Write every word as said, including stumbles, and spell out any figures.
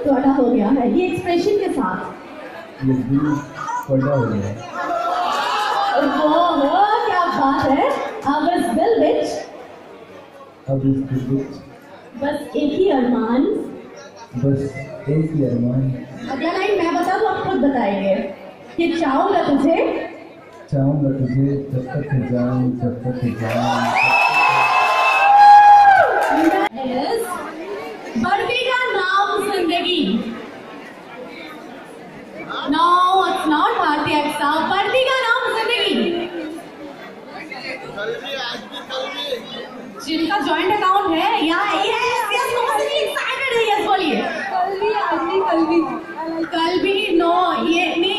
बड़ा हो गया है, ये एक्सप्रेशन के साथ। ये दिल बड़ा हो गया। वो वो क्या बात है। अब इस दिल बिच अब इस दिल बिच बस एक ही अरमान, बस एक ही अरमान। अगला लाइन मैं बता दूं, आप खुद बताएंगे कि चाहूंगा तुझे, चाहूंगा तुझे जब तक जाऊं, जब तक जाऊं। बर्फी का नाम जिंदगी। नो इट्स नॉट भारतीय एक्सा। बर्फी का नाम जिंदगी। जिनका जॉइंट अकाउंट है यहाँ, यस यस एक्साइटेड है, यस बोलिए। कल भी आज भी कल भी कल भी नो, ये नहीं